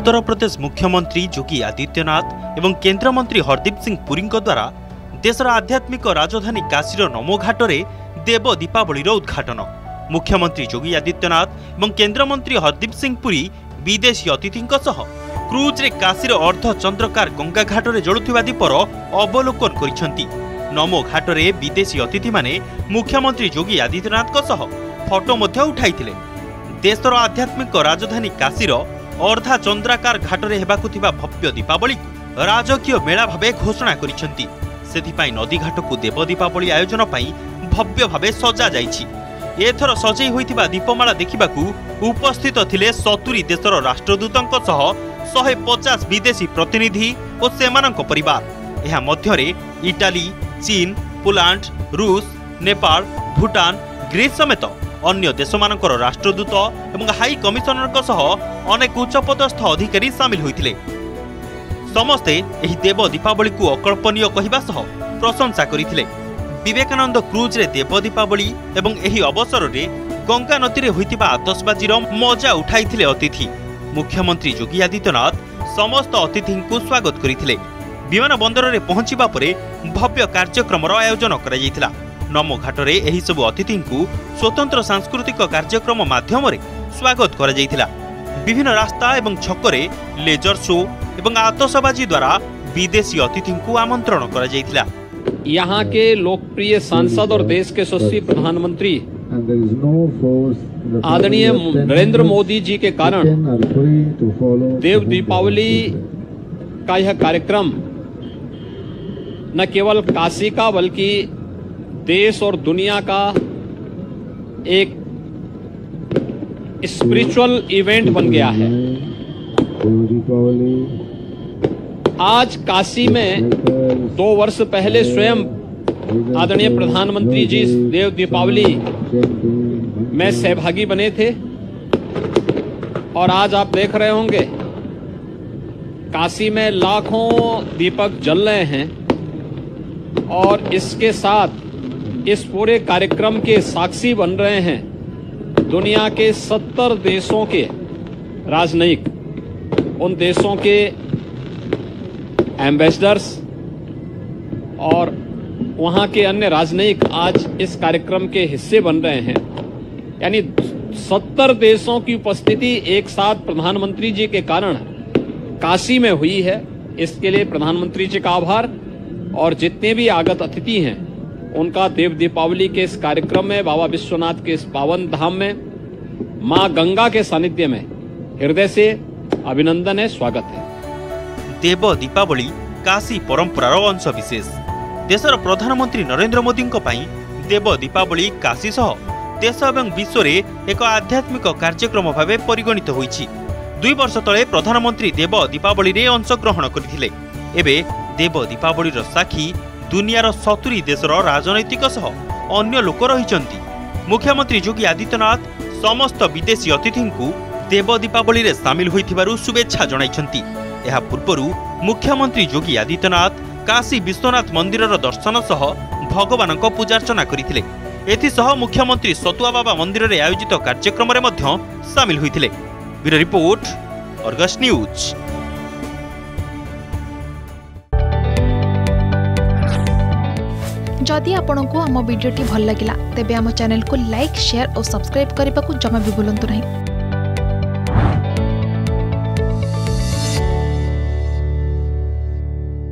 उत्तर प्रदेश मुख्यमंत्री योगी आदित्यनाथ एवं केंद्र मंत्री हरदीप सिंह पुरी द्वारा देशर आध्यात्मिक राजधानी काशीर नमो घाटरे देव दीपावली उद्घाटन। मुख्यमंत्री योगी आदित्यनाथ एवं केंद्र मंत्री हरदीप सिंह पुरी विदेशी अतिथि क्रूज रे काशीर अर्धचंद्रकार गंगा घाटरे जलुथिबा दीपर अवलोकन करिसेंती। नमो घाटरे विदेशी अतिथि माने मुख्यमंत्री योगी आदित्यनाथ फोटो मध्य उठाइथिले। देशर आध्यात्मिक राजधानी काशीर अर्धा चंद्राकार घाटरे हेबाकु थिबा भव्य दीपावली को राजकीय मेला भावे घोषणा करिसेंती। सेथिपाई नदी घाट को देव दीपावली आयोजन पाई भव्य भावे सजा जाइछि। एथर सजई होइथिबा दीपमाला देखिबाकू उपस्थित थिले 70 देशर राष्ट्रदूतंक सह 150 विदेशी प्रतिनिधि और सेमानंक परिवार। एहा मध्यरे इटाली, चीन, पोलैंड, रूस, नेपाल, भूटान, ग्रीस समेत अन्य देशमानकर राष्ट्रदूत एवं हाई कमिशनर सह अनेक उच्चपदस्थ अधिकारी सामिल होइथिले। समस्ते एही देव दीपावली को अकल्पनीय कहिबा सह प्रशंसा करिथिले। विवेकानंद क्रूज रे देव दीपावली एवं एही अवसर रे गंगा नदी रे होइतिबा आतशबाजीर मजा उठाइथिले अतिथि। मुख्यमंत्री योगी आदित्यनाथ समस्त अतिथि को स्वागत करिथिले। विमान बंदर रे पहुंचिबा परे भव्य कार्यक्रम आयोजन करा जायतिला। नमो घाटरे एही सब अतिथि को स्वतंत्र सांस्कृतिक कार्यक्रम माध्यम रे स्वागत करा जायतिला। विभिन्न रास्ता एवं छकरे लेजर शो एवं आतशबाजी द्वारा विदेशी अतिथि को आमंत्रण करा जायतिला। यहाँ के लोकप्रिय सांसद और देश के यशस्वी प्रधानमंत्री आदरणीय नरेंद्र मोदी जी के कारण देव दीपावली का यह कार्यक्रम न केवल काशी का बल्कि देश और दुनिया का एक स्पिरिचुअल इवेंट बन गया है। आज काशी में 2 वर्ष पहले स्वयं आदरणीय प्रधानमंत्री जी देव दीपावली में सहभागी बने थे और आज आप देख रहे होंगे काशी में लाखों दीपक जल रहे हैं और इसके साथ इस पूरे कार्यक्रम के साक्षी बन रहे हैं दुनिया के 70 देशों के राजनयिक, उन देशों के एम्बेसडर्स और वहां के अन्य राजनयिक आज इस कार्यक्रम के हिस्से बन रहे हैं। यानी 70 देशों की उपस्थिति एक साथ प्रधानमंत्री जी के कारण काशी में हुई है। इसके लिए प्रधानमंत्री जी का आभार और जितने भी आगत अतिथि हैं उनका देव दीपावली के इस कार्यक्रम में बाबा विश्वनाथ के इस पावन धाम में मां गंगा के सानिध्य में हृदय से अभिनंदन है, स्वागत है। देव दीपावली काशी परंपरार अंश विशेष। देशर प्रधानमंत्री नरेंद्र मोदी देव दीपावली काशी सह देश एवं विश्व रे एक आध्यात्मिक कार्यक्रम भाव परिगणित होइछि। 2 वर्ष तले प्रधानमंत्री देव दीपावली रे अंशग्रहण करथिले। एबे देव दीपावली साक्षी दुनियार 70 देशर राजनैतिक सह अन्य लोक रहिचंती। मुख्यमंत्री योगी आदित्यनाथ समस्त विदेशी अतिथि को देव दीपावली रे सामिल होइथिबारु शुभेच्छा जणाइछंती। एहा पूर्वरु मुख्यमंत्री योगी आदित्यनाथ काशी विश्वनाथ मंदिरर दर्शन सह भगवानक पूजार्चना करिथिले। एथिसह मुख्यमंत्री सतुआ बाबा मंदिर रे आयोजित कार्यक्रम रे मध्य सामिल होइथिले। Bureau report, Argus news. जदि आपंक आम भिडी भल लगा तेब आम चैनल को लाइक, शेयर और सब्सक्राइब करने को जमा भी भूलु नहीं।